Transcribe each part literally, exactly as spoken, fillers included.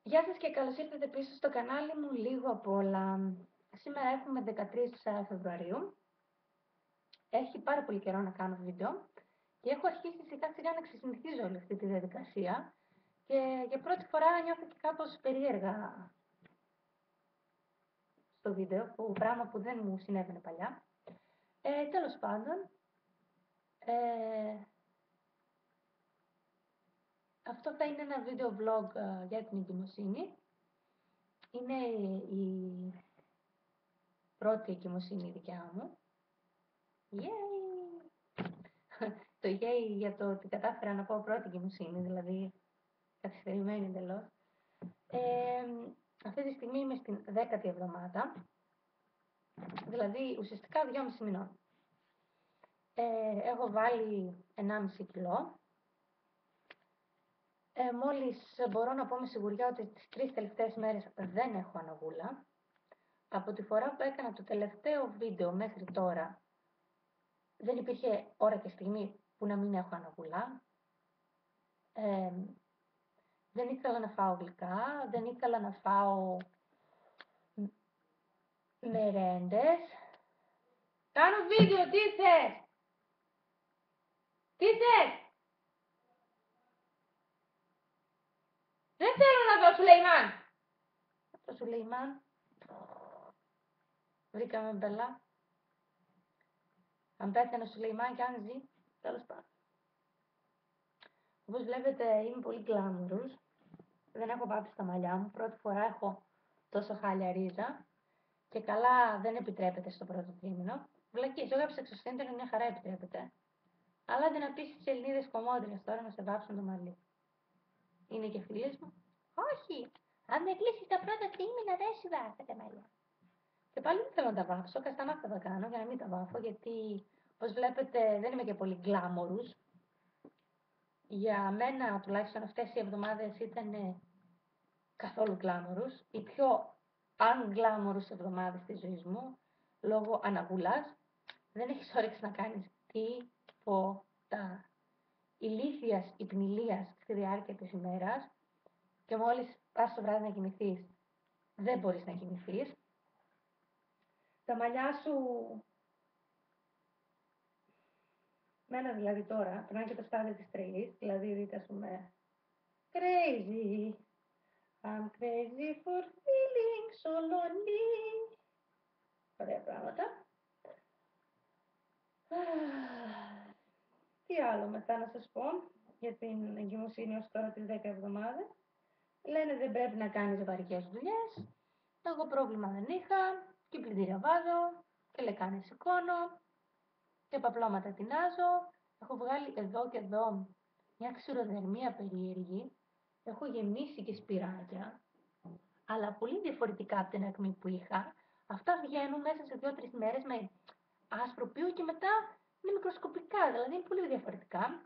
Γεια σας και καλώς ήρθατε πίσω στο κανάλι μου λίγο απ' όλα. Σήμερα έχουμε δεκατρείς Φεβρουαρίου. Έχει πάρα πολύ καιρό να κάνω βίντεο και έχω αρχίσει σιγά σιγά να ξεσυνηθίζω όλη αυτή τη διαδικασία και για πρώτη φορά νιώθω και κάπως περίεργα στο βίντεο, που πράγμα που δεν μου συνέβαινε παλιά. Ε, τέλος πάντων, ε, αυτό θα είναι ένα βίντεο vlog ε, για την εγκυμοσύνη. Είναι η πρώτη εγκυμοσύνη δικιά μου. Yay! Το yay για το ότι κατάφερα να πω πρώτη εγκυμοσύνη, δηλαδή καθυστερημένη εντελώς. Ε, αυτή τη στιγμή είμαι στην δέκατη εβδομάδα, δηλαδή ουσιαστικά δυόμιση μηνών. Ε, έχω βάλει ενάμιση κιλό. Ε, μόλις μπορώ να πω με σιγουριά ότι τις τρεις τελευταίες μέρες δεν έχω αναγούλα. Από τη φορά που έκανα το τελευταίο βίντεο μέχρι τώρα, δεν υπήρχε ώρα και στιγμή που να μην έχω αναγούλα. Ε, δεν ήθελα να φάω γλυκά, δεν ήθελα να φάω μερέντες. Κάνω βίντεο, τι θες! Τι θες! Δεν θέλω να δω Σουλεϊμάν! Το Σουλεϊμάν. Βρήκαμε μπελά. Αν πέθανε ο Σουλεϊμάν και αν ζει, τέλος πάντων. Όπως βλέπετε είμαι πολύ γκλάμουρους. Δεν έχω πάψει τα μαλλιά μου. Πρώτη φορά έχω τόσο χάλια ρίζα. Και καλά δεν επιτρέπεται στο πρώτο τρίμηνο. Βλακίες, εγώ έψαξα στο ίντερνετ, μια χαρά επιτρέπεται. Αλλά αντί να πεις τις Ελληνίδες κομμόντριες τώρα να σε βάψουν το μαλλί. Είναι και φίλες μου. Όχι! Αν με κλείσεις τα πρώτα τρίμηνα δεν σου βάφω τα μαλλιά. Και πάλι δεν θέλω να τα βάφω. Καστανά θα κάνω για να μην τα βάφω, γιατί όπως βλέπετε δεν είμαι και πολύ γκλάμορους. Για μένα τουλάχιστον αυτές οι εβδομάδες ήταν καθόλου γκλάμορους. Οι πιο unglamorous εβδομάδες της ζωής μου, λόγω αναγούλας. Δεν έχεις όρεξη να κάνεις τίποτα. Ηλίθιας υπνηλίας στη διάρκεια της ημέρας και μόλις πας το βράδυ να κοιμηθείς, δεν μπορείς να κοιμηθείς. Τα μαλλιά σου, μένα δηλαδή τώρα, περνάει και το στάδιο της τρελής, δηλαδή δείτε ας πούμε, crazy, I'm crazy for feeling so lonely. Ωραία πράγματα. Τι άλλο μετά να σας πω για την εγκυμοσύνη ως τώρα τις δέκα εβδομάδες. Λένε δεν πρέπει να κάνεις βαριές δουλειές. Εγώ πρόβλημα δεν είχα. Και πλυντήρια βάζω. Και λεκάνες σηκώνω. Και παπλώματα τεινάζω. Έχω βγάλει εδώ και εδώ μια ξηροδερμία περίεργη. Έχω γεμίσει και σπυράκια. Αλλά πολύ διαφορετικά από την ακμή που είχα. Αυτά βγαίνουν μέσα σε δύο τρεις μέρες με άσπρο πίο και μετά είναι μικροσκοπικά. Δηλαδή είναι πολύ διαφορετικά.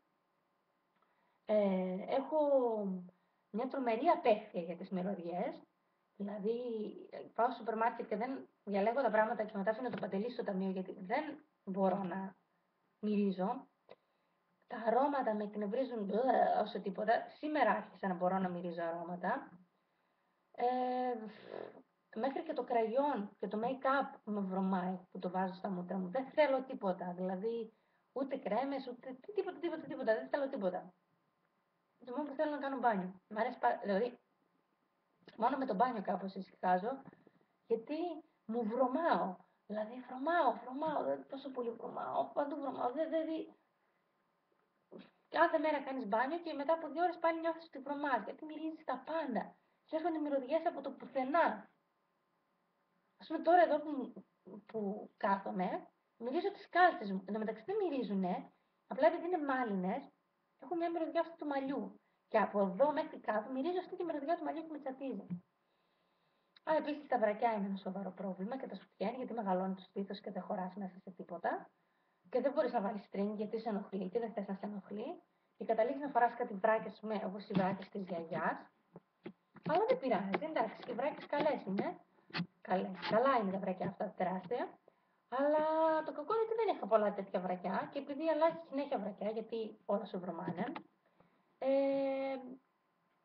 Ε, έχω μια τρομερή απέχθεια για τις μυρωδιές. Δηλαδή, πάω στο σούπερ μάρκετ και δεν διαλέγω τα πράγματα και μετά αφήνω το παντελή στο ταμείο, γιατί δεν μπορώ να μυρίζω. Τα αρώματα με εκνευρίζουν όσο τίποτα. Σήμερα άρχισα να μπορώ να μυρίζω αρώματα. Ε, μέχρι και το κραγιόν και το make-up με βρωμάει που το βάζω στα μούτρα μου. Δεν θέλω τίποτα. Δηλαδή, ούτε κρέμες, ούτε τίποτα, τίποτα, τίποτα. Δεν θέλω τίποτα. Το μόνο που θέλω να κάνω μπάνιο. Μ' αρέσει πάρα, δηλαδή, μόνο με το μπάνιο κάπως ησυχάζω, γιατί μου βρωμάω. Δηλαδή, βρωμάω, βρωμάω, δηλαδή, τόσο πολύ βρωμάω, παντού βρωμάω. Δηλαδή, κάθε μέρα κάνεις μπάνιο και μετά από δύο ώρες πάλι νιώθεις ότι βρωμάς, γιατί μυρίζεις τα πάντα. Και έρχονται μυρωδιές από το πουθενά. Ας πούμε τώρα εδώ που, που κάθομαι, μυρίζω τις κάλτσες μου. Εν τω μεταξύ δεν μυρίζουνε, απλά επειδή είναι μάλινες, έχουν μια μυρωδιά αυτού του μαλλιού. Και από εδώ μέχρι κάτω μυρίζω αυτή τη μυρωδιά του μαλλιού που με τσατίζει. Αλλά επίσης τα βρακιά είναι ένα σοβαρό πρόβλημα και τα σουτιέν, γιατί μεγαλώνει το στήθος και δεν χωράς μέσα σε τίποτα. Και δεν μπορείς να βάλεις string γιατί σε ενοχλεί και δεν θες να σε ενοχλεί. Και καταλήγεις να φοράς κάτι βράκες, όπως οι βράκες της γιαγιάς. Αλλά δεν πειράζει, εντάξει, οι βράκες καλές είναι. Καλές. Καλά είναι τα βρακιά αυτά τεράστια. Αλλά το κακό είναι ότι δεν είχα πολλά τέτοια βρακιά και επειδή αλλάζει συνέχεια βρακιά, γιατί όλα σου βρωμάνε, ε, πρέπει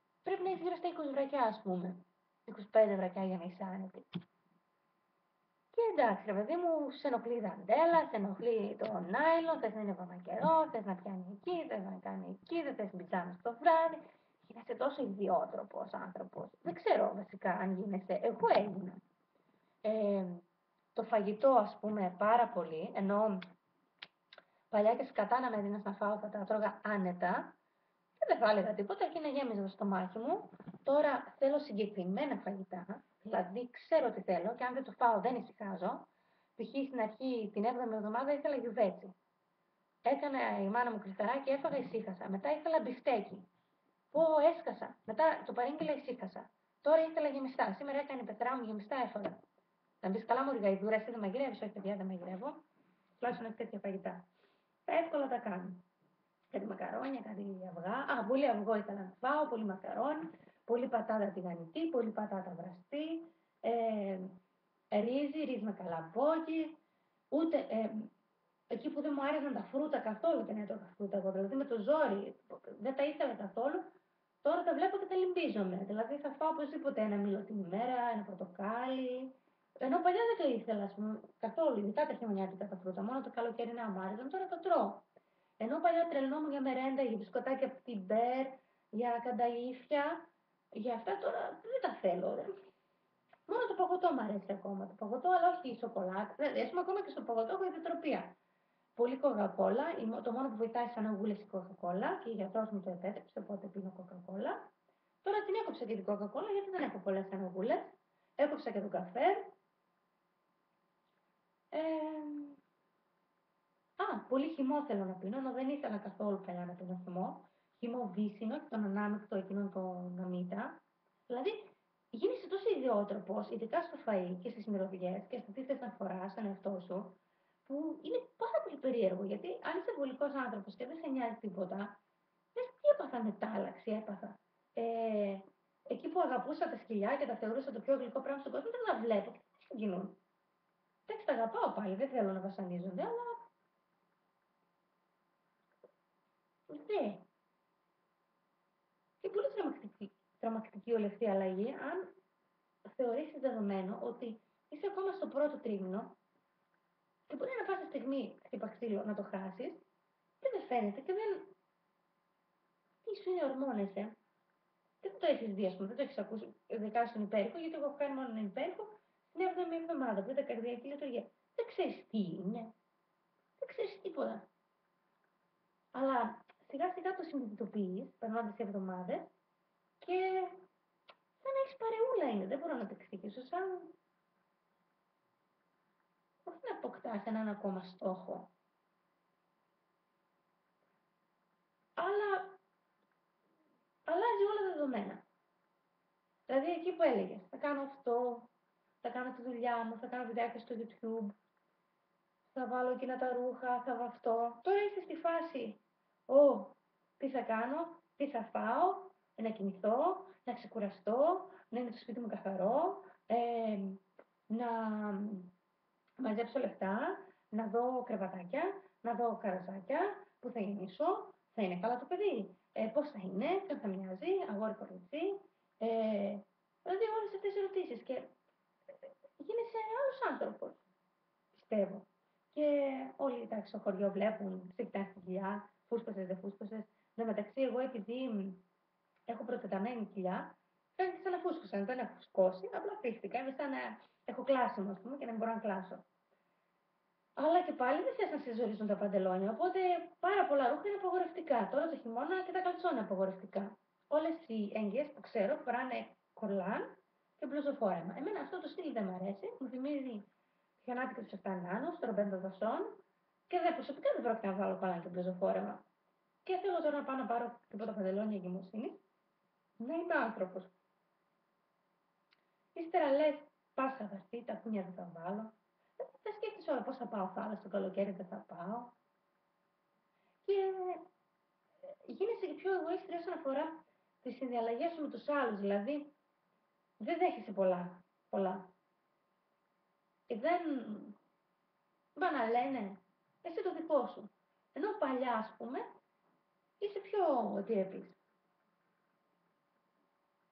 να είσαι γύρω στα είκοσι βρακιά, ας πούμε. είκοσι πέντε βρακιά για να είσαι άνετη. Και εντάξει, ρε παιδί μου, σε ενοχλεί η δαντέλα, σε ενοχλεί το νάιλον, θες να είναι ακόμα καιρό, θες να πιάνει εκεί, θες να κάνει εκεί, δεν θες πιτζάμες το βράδυ. Γίνεσαι τόσο ιδιότροπος άνθρωπος. Δεν ξέρω βασικά αν γίνεσαι. Εγώ έγινα. Ε, το φαγητό, ας πούμε, πάρα πολύ, ενώ παλιά και σκατά να με δίνεις να φάω, θα τα τρώγα άνετα. Και δεν θα έλεγα τίποτα και να γέμιζε το στομάχι μου. Τώρα θέλω συγκεκριμένα φαγητά, δηλαδή ξέρω τι θέλω και αν δεν το φάω δεν ησυχάζω. Π.χ. στην αρχή την έβδομη εβδομάδα ήθελα γιουβέτσι. Έκανα η μάνα μου κρυσταράκι, έφαγα, ησύχασα. Μετά ήθελα μπιφτέκι. Πω, έσκασα. Μετά το παρήγγειλα, ησύχασα. Τώρα ήθελα γεμιστά. Σήμερα έκανε η πετρά μου γεμιστά, έφαγα. Θα μπει καλά, μου γαϊδούρα, εσύ δεν μαγειρεύει, όχι παιδιά, δεν μαγειρεύω. Τουλάχιστον έχει τέτοια φαγητά. Τα εύκολα τα κάνω. Κάτι μακαρόνια, κάτι αυγά. Α, πολύ αυγό ήθελα να φάω, πολύ μακαρόνι, πολύ πατάτα τηγανιτή, πολύ πατάτα βραστή, ε, ρύζι, ρύζι με καλαμπόκι, ούτε, ε, εκεί που δεν μου άρεσαν τα φρούτα καθόλου δεν έτρωγα φρούτα εγώ, δηλαδή με το ζόρι, δεν τα ήθελα καθόλου, τώρα τα βλέπω και τα λυμπίζομαι, δηλαδή θα φάω οπωσδήποτε ένα μήλο την ημέρα, ένα πορτοκάλι, ενώ παλιά δεν το ήθελα, ας πούμε, καθόλου, ειδικά τα χειμωνιάτικα τα φρούτα, μόνο το καλοκαιρινά μου άρεσαν, τώρα τα τρώω. Ενώ παλιά τρελνόμουν για μερέντα, για μπισκοτάκια από την Μπέρ, για κανταΐφια, για αυτά τώρα δεν τα θέλω. Ρε. Μόνο το παγωτό μου αρέσει ακόμα. Το παγωτό, αλλά όχι η σοκολάτα. Δηλαδή, ας πούμε, ακόμα και στο παγωτό έχω ιδιοτροπία. Πολύ κοκακόλα. Το μόνο που βοηθάει σαν αγούλες η κοκακόλα και η γιατρός μου το επέτρεψε, οπότε πίνω κοκακόλα. Τώρα την έκοψα και την κοκακόλα γιατί δεν έχω πολλές αναγούλες. Έκοψα και τον καφέ. Ε, Α, πολύ χυμό θέλω να πίνω, ενώ δεν ήθελα καθόλου παλιά να πίνω χυμό. Χυμό βύσσινο και τον ανάμεικτο εκείνον τον γαμίτα. Δηλαδή, γίνεσαι τόσο ιδιότροπος, ειδικά στο φαΐ και στις μυρωδιές και στο τι θες να φοράς στον εαυτό σου, που είναι πάρα πολύ περίεργο. Γιατί αν είσαι βολικός άνθρωπος και δεν σε νοιάζει τίποτα, λες τι έπαθα μετάλλαξη, έπαθα. Ε, εκεί που αγαπούσα τα σκυλιά και τα θεωρούσα το πιο γλυκό πράγμα στον κόσμο, δεν τα βλέπω. Τι συγκινούν. Εντάξει, τα αγαπάω πάλι, δεν θέλω να βασανίζονται, αλλά ναι. Και πολύ τρομακτική, τρομακτική όλη αυτή η αλλαγή, αν θεωρήσεις δεδομένο ότι είσαι ακόμα στο πρώτο τρίμηνο και μπορεί να πάσα στιγμή χτύπα ξύλο να το χάσεις και δεν φαίνεται και δεν. Τι σου είναι ορμόνεσαι. Δεν το έχεις δει, ας πούμε, δεν το έχεις ακούσει, ειδικά στον υπέρηχο, γιατί εγώ έχω κάνει μόνο έναν υπέρηχο στην έβδομη εβδομάδα που ήταν καρδιακή λειτουργία. Δεν ξέρεις τι είναι. Δεν ξέρεις τίποτα. Αλλά σιγά σιγά το συνειδητοποιείς, περνώντας οι εβδομάδες και σαν να έχεις παρεούλα είναι, δεν μπορώ να το εξηγήσω, σαν όχι να αποκτάς έναν ακόμα στόχο, αλλά αλλάζει όλα τα δεδομένα. Δηλαδή εκεί που έλεγες, θα κάνω αυτό, θα κάνω τη δουλειά μου, θα κάνω βιντεάκια στο YouTube, θα βάλω εκείνα τα ρούχα, θα βαφτώ. Τώρα είσαι στη φάση, ω, τι θα κάνω, τι θα φάω, να κοιμηθώ, να ξεκουραστώ, να είναι το σπίτι μου καθαρό, ε, να μαζέψω λεφτά, να δω κρεβατάκια, να δω καροζάκια, που θα γεννήσω, θα είναι καλά το παιδί, ε, πώς θα είναι, ποιον θα μοιάζει, αγόρι κορίτσι, ε, δηλαδή όλες αυτές τις ερωτήσεις και γίνεσαι άλλος άνθρωπος, πιστεύω. Και όλοι εντάξει, στο χωριό βλέπουν, ξεκτάνε στην κοιλιά, φούσκωσες, δεν φούσκωσες. Εν μεταξύ, εγώ επειδή έχω προτεταμένη κοιλιά, φαίνεται σαν να φούσκωσαν, δεν έχω φουσκώσει, απλά πίστηκα, είμαι σαν να έχω κλάσιμο, ας πούμε, και να μην μπορώ να κλάσω. Αλλά και πάλι δεν θες να σε ζορίζουν τα παντελόνια, οπότε πάρα πολλά ρούχα είναι απαγορευτικά. Τώρα το χειμώνα και τα καλτσόνα απαγορευτικά. Όλες οι έγκυες που ξέρω φοράνε κολάν και μπλουζοφόρεμα. Εμένα αυτό το στυλ δεν μου αρέσει, μου θυμίζει χιονάτικα του εφτά νάνου, στο ρομπέντο δασών και δεν προσωπικά δεν πρόκειται να βάλω κολάν και μπλουζοφόρεμα. Και θέλω τώρα να πάω να πάρω τίποτα παντελόνια εγκυμοσύνη, να είμαι άνθρωπο. Ύστερα λε, πα θα βαστεί, τα κούνια δεν θα βάλω. Δεν σκέφτεσαι όλα πώς θα πάω θάλασσα το καλοκαίρι, δεν θα πάω. Και γίνεσαι και πιο εγωίστρια όσον αφορά τη συνδιαλλαγή σου με τους άλλους. Δηλαδή, δεν δέχεσαι πολλά. πολλά. Και δεν πάνε να λένε, εσύ το δικό σου. Ενώ παλιά, ας πούμε, είσαι πιο, τι έπεις,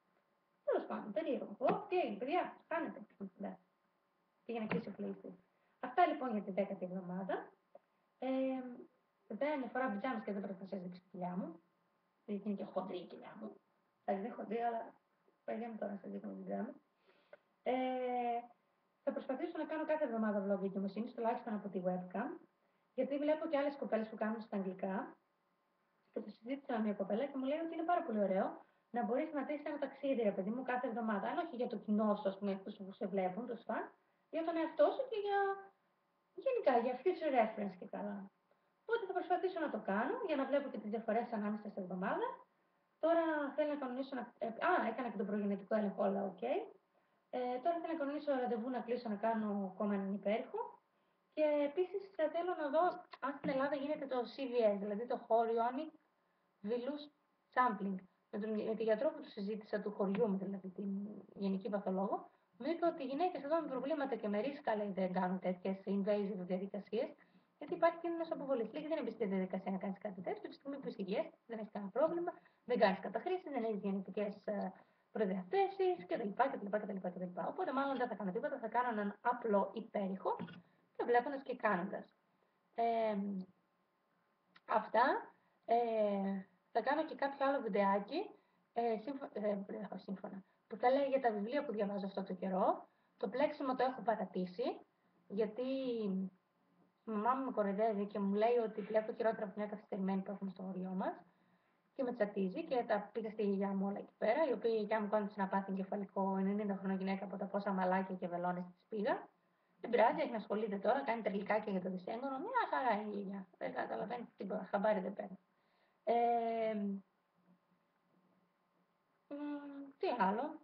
πάντων, περίεργο. Ω, τι έγινε, παιδιά, κάνετε. Πήγαινε και σε PlayStation. Αυτά λοιπόν για τη δέκατη εβδομάδα. Ε, δεν φοράω πιτζάμες και δεν πρέπει να σας δείξω τη κοιλιά μου. Γιατί είναι και χοντρή η κοιλιά μου. Δηλαδή δεν χοντρή, αλλά παιδιά μου τώρα να σας δείχνω την πιτζάμα. Ε, θα προσπαθήσω να κάνω κάθε εβδομάδα vlog για εγκυμοσύνη, τουλάχιστον από τη webcam. Γιατί βλέπω και άλλες κοπέλες που κάνουν στα αγγλικά. Και το συζήτησα με μια κοπέλα και μου λέει ότι είναι πάρα πολύ ωραίο να μπορείς να δεις ένα ταξίδι, ρε παιδί μου, κάθε εβδομάδα. Αν όχι για το κοινό σου, α πούμε, αυτούς που σε βλέπουν, το φαν, για τον εαυτό σου και για γενικά για future reference και καλά. Οπότε θα προσπαθήσω να το κάνω για να βλέπω και τις διαφορές ανάμεσα σε εβδομάδα. Τώρα θέλω να κανονίσω. Να... Ε, α, έκανα και τον προγενετικό έλεγχο, όλα οκ. Okay. Ε, τώρα θέλω να κανονίσω ραντεβού να κλείσω να κάνω ακόμα έναν υπέρηχο. Και επίσης θέλω να δω αν στην Ελλάδα γίνεται το σι βι ες, δηλαδή το Chorionic Villus Sampling. Με τον με τον γιατρό που του συζήτησα, του χωριού μου, δηλαδή την γενική παθολόγο, μου είπε ότι οι γυναίκες εδώ με προβλήματα και με ρίσκα λέει, δεν κάνουν τέτοιες invasive διαδικασίες, γιατί υπάρχει κίνδυνος αποβολής. Λέει και δεν εμπιστεύει τη διαδικασία να κάνει κάτι τέτοιο, τη στιγμή που είσαι υγιές, δεν έχει κανένα πρόβλημα, δεν κάνει καταχρήσεις, δεν έχει γενετικές προδιαθέσεις κτλ. κτλ. Οπότε μάλλον δεν θα κάνω τίποτα, θα κάνω έναν απλό υπέρηχο και βλέποντας και κάνοντας. Ε, αυτά. Ε, θα κάνω και κάποιο άλλο βιντεάκι ε, σύμφω, ε, σύμφωνα, που θα λέει για τα βιβλία που διαβάζω αυτό το καιρό. Το πλέξιμο το έχω παρατήσει, γιατί η μαμά μου με κοροϊδεύει και μου λέει ότι βλέπω χειρότερα από μια καθυστερημένη που έχουμε στο χωριό μας και με τσατίζει και τα πήγα στη γιαγιά μου όλα εκεί πέρα, η οποία η γιαγιά μου κόντυψε να πάθει εγκεφαλικό ενενήντα χρονών γυναίκα από τα πόσα μαλάκια και βελόνες της πήγα. Δεν πειράζει, έχει να ασχολείται τώρα, κάνει τρελικάκια για το δυσέγγωνο. Μια χαρά η γιαγιά. Δεν καταλαβαίνει τίποτα, χαμπάρι δεν παίρνει. Ε, μ, τι άλλο.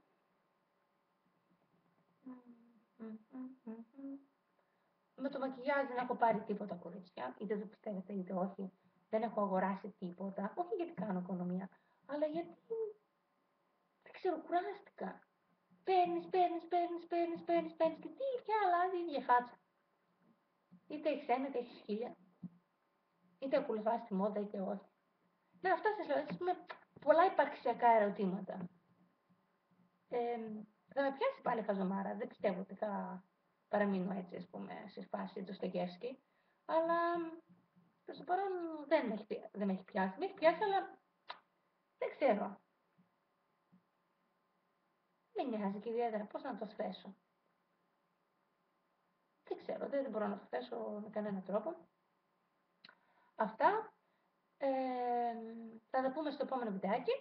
Με το μακιγιάζ δεν έχω πάρει τίποτα, κορίτσια. Είτε το πιστεύετε είτε όχι. Δεν έχω αγοράσει τίποτα. Όχι γιατί κάνω οικονομία, αλλά γιατί δεν ξέρω, κουράστηκα. Παίρνεις, παίρνεις, παίρνεις, παίρνεις, παίρνεις, παίρνεις και τι πια αλλάζει η ίδια φάτσα. Είτε έχεις ένα, είτε έχεις χίλια. Είτε ακολουθάς τη μόδα, είτε όχι. Να, αυτά σας λέω, ας πούμε, πολλά υπαρξιακά ερωτήματα. Ε, θα με πιάσει πάλι χαζομάρα, δεν πιστεύω ότι θα παραμείνω έτσι, ας πούμε, σε φάση του Στογεύσκη. Αλλά προς το παρόν δεν με, έχει, δεν με έχει πιάσει. Με έχει πιάσει, αλλά δεν ξέρω. Δεν νοιάζει και ιδιαίτερα πώς να το θέσω. Δεν ξέρω, δεν μπορώ να το θέσω με κανέναν τρόπο. Αυτά. Ε, θα τα πούμε στο επόμενο βιντεάκι.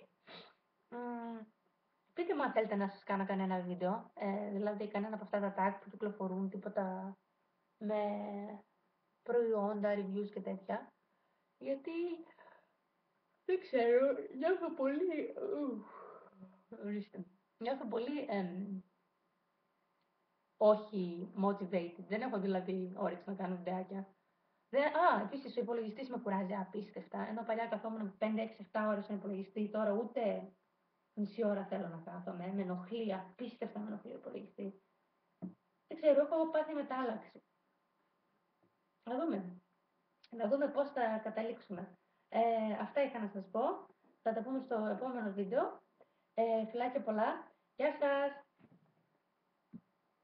Πείτε μου αν θέλετε να σας κάνω κανένα βίντεο, ε, δηλαδή κανένα από αυτά τα tag που κυκλοφορούν, τίποτα με προϊόντα, reviews και τέτοια. Γιατί δεν ξέρω, νιώθω πολύ... Ορίστε. Νιώθω πολύ εμ, όχι motivated. Δεν έχω δηλαδή όρεξη να κάνω βιντεάκια. Δεν, α, επίσης ο υπολογιστής με κουράζει απίστευτα. Ενώ παλιά καθόμουν πέντε έξι επτά ώρες στον υπολογιστή, τώρα ούτε μισή ώρα θέλω να κάθομαι. Με ενοχλεί, απίστευτα με ενοχλεί ο υπολογιστή. Δεν ξέρω, έχω πάθει μετάλλαξη. Να δούμε. Να δούμε πώς θα καταλήξουμε. Ε, αυτά είχα να σας πω. Θα τα πούμε στο επόμενο βίντεο. Ε, φιλάκια πολλά. Γεια σας!